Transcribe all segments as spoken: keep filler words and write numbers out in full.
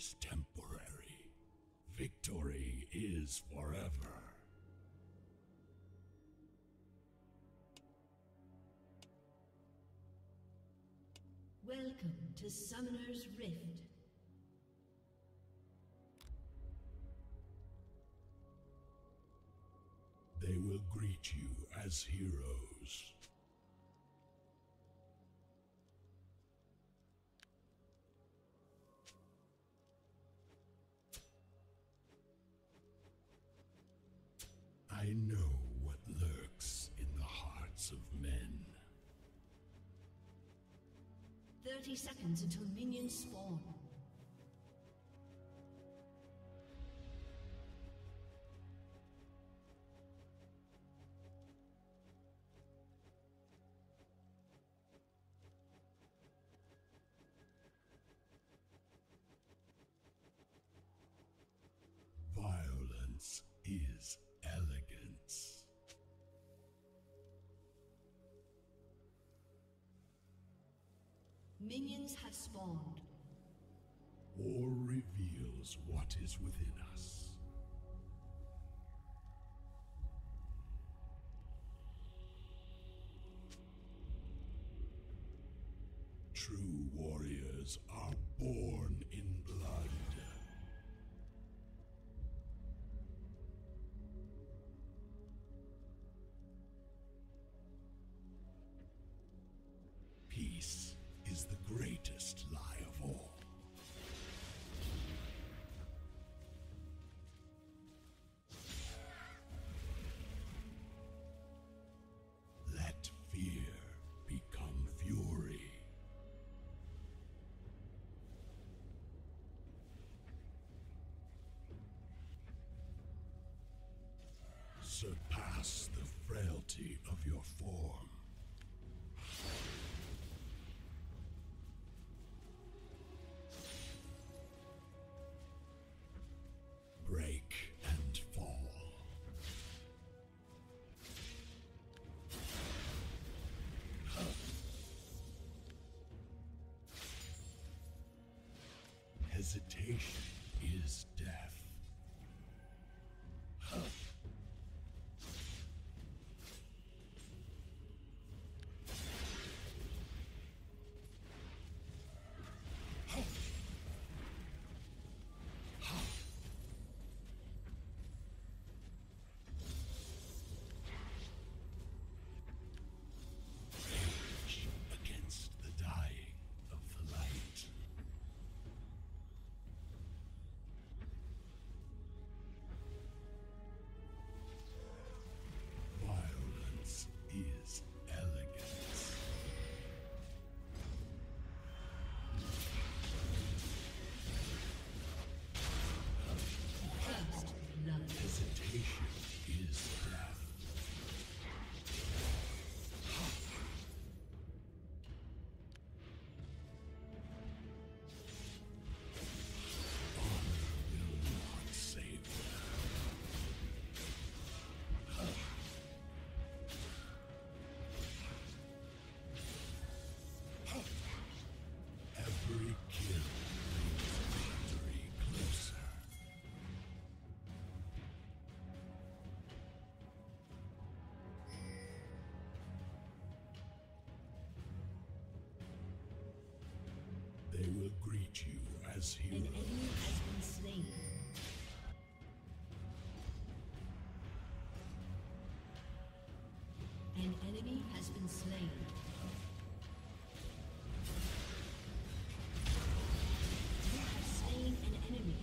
is temporary. Victory is forever. Welcome to Summoner's Rift. They will greet you as heroes. I know what lurks in the hearts of men. thirty seconds until minions spawn. Violence is elegance. Minions have spawned. War reveals what is within us. True warriors are born in blood. Peace is the greatest lie of all. Let fear become fury. Surpass the frailty of your form. Break and fall. Hesitation is death. Against the dying of the light. Violence is elegance. First blood. Hesitation is death. Every kill brings victory closer. They will greet you as An heroes. enemy has been slain. An enemy has been slain. You have slain an enemy.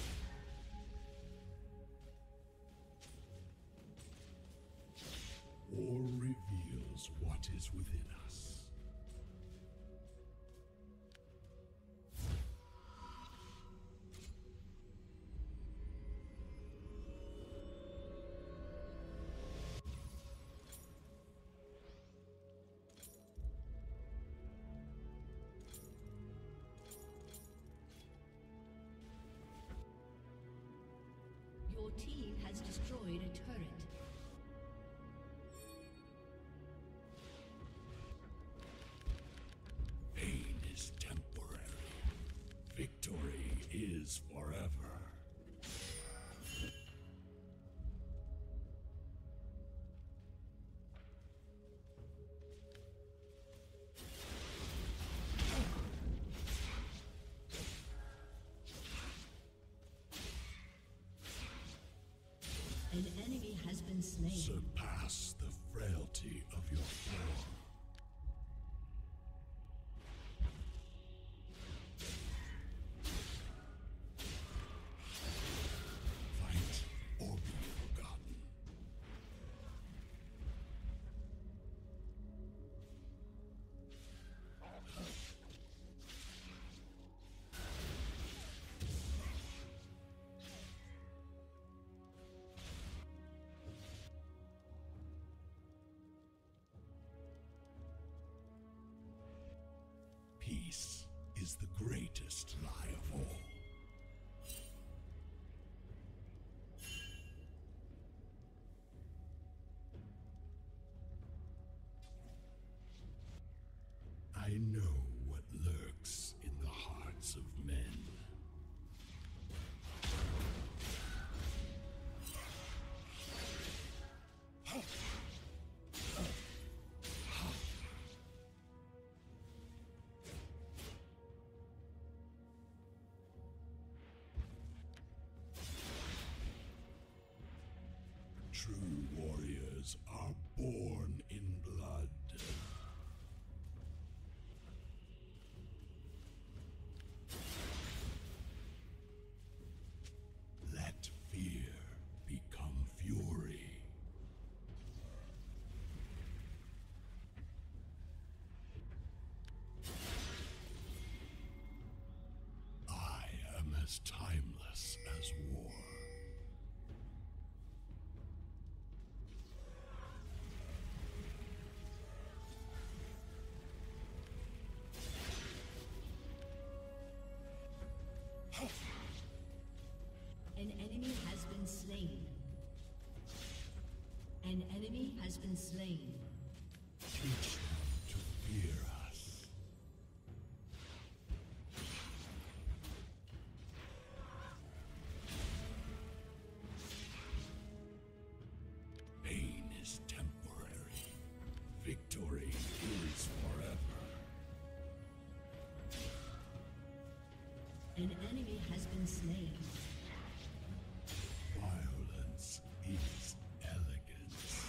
War reveals what is within us. Your team has destroyed a turret. Pain is temporary. Victory is is forever. An enemy has been slain. Surpass the frailty of your form. Fight or be forgotten. Peace is the greatest lie of all. I know what lurks in the hearts of men. True warriors are born in blood. Let fear become fury. I am as timeless as war. An enemy has been slain. An enemy has been slain. Teach them to fear us. Pain is temporary. Victory is forever. An enemy has been slain. Violence is elegance.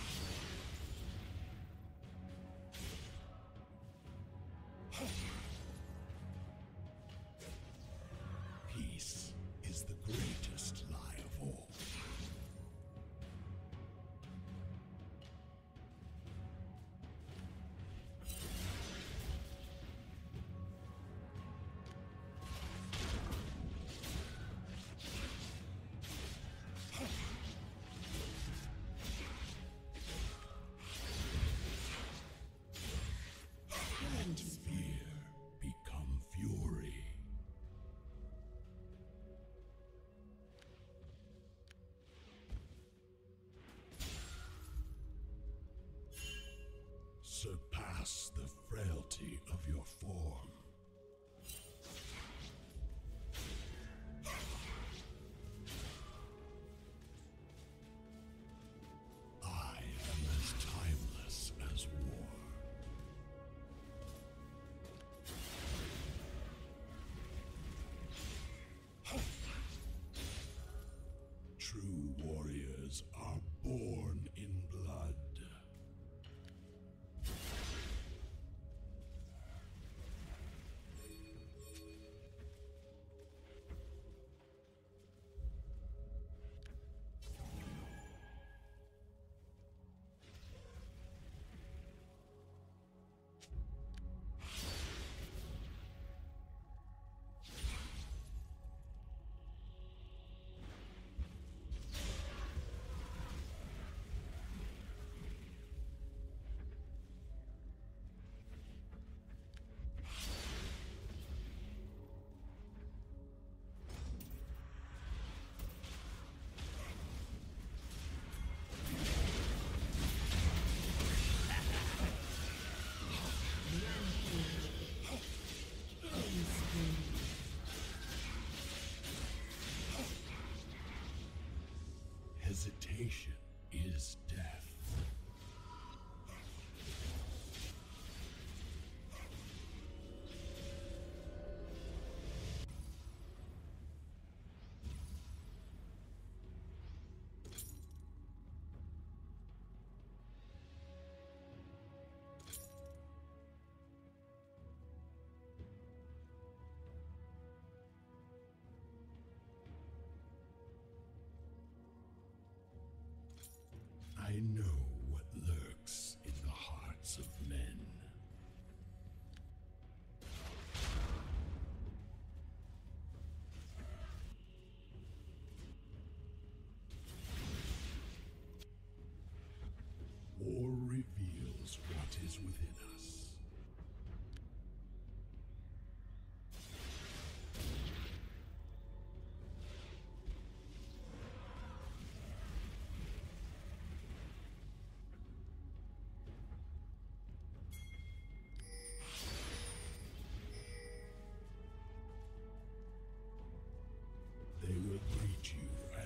Peace is the greatest lie of all. Let fear become fury. Surpass the frailty of your form. I am as timeless as war. True warriors are born in blood.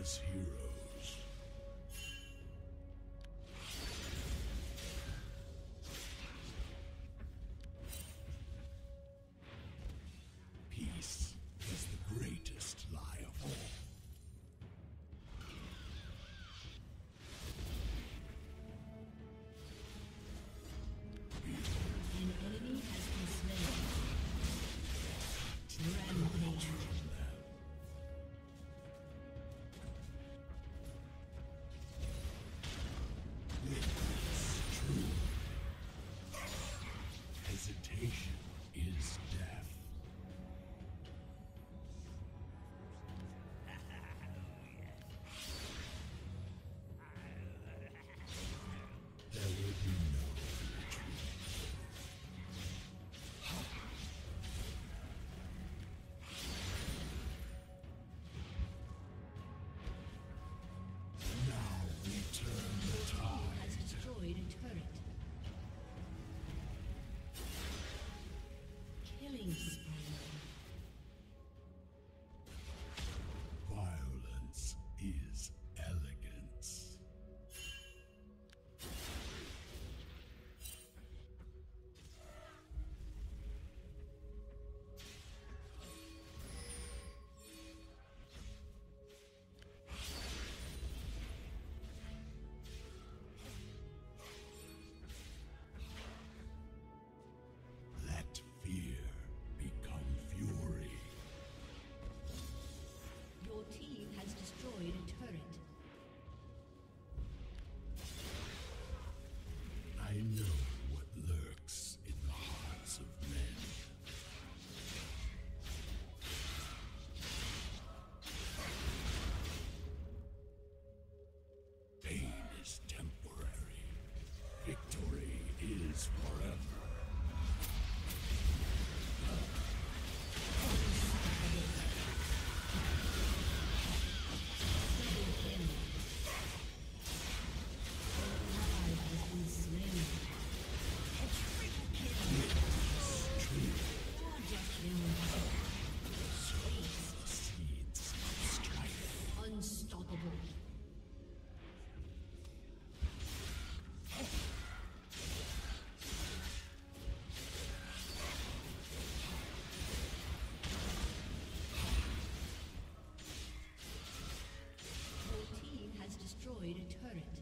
as heroes. Peace is the greatest lie of all. An enemy has been slain. Rampage. Hesitation is death. There will be no retreat. Now we turn the tide. Has destroyed a turret. Killing spree. Violence is elegance. Let fear become fury. Your team has destroyed a turret. I know what lurks in the hearts of men. Pain is temporary. Victory is forever. Seeds of strife. Unstoppable. Your team has destroyed a turret.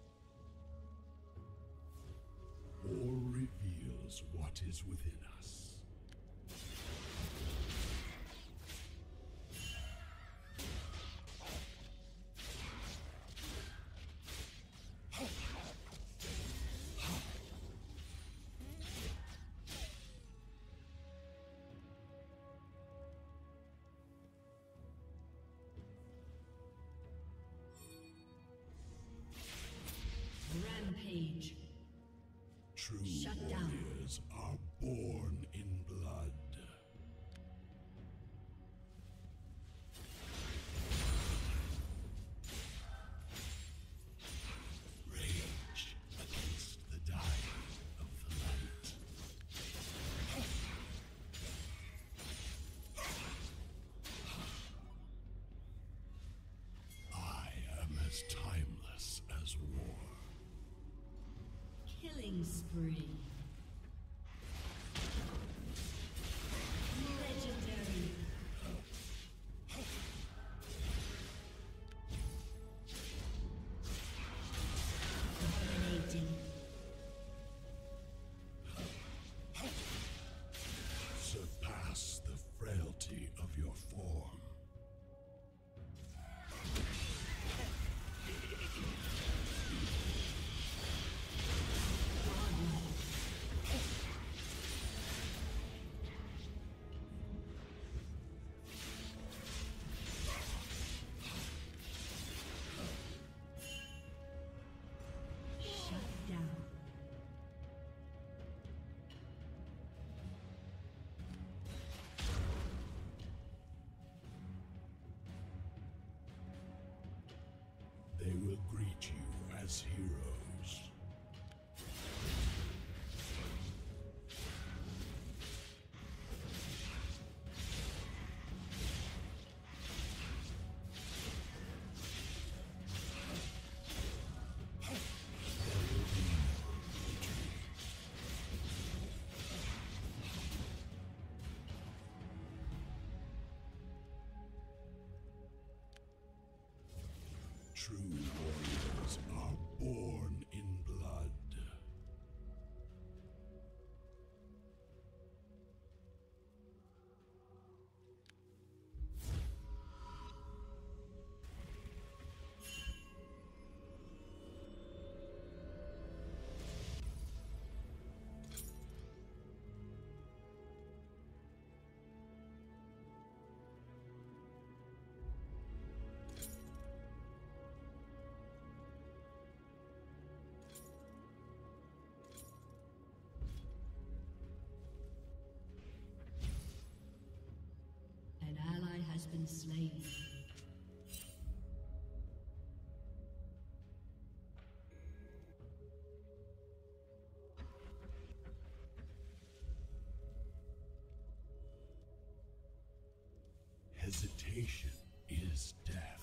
War reveals what is within us. Rampage. True Shut down. warriors are born in blood. Rage against the dying of the light. I am as timeless as war. Killing spree. Legendary. Dominating. Surpass the frailty of your form. Shut down. They will greet you as heroes. True warriors are born in blood. An ally has been slain. Hesitation is death.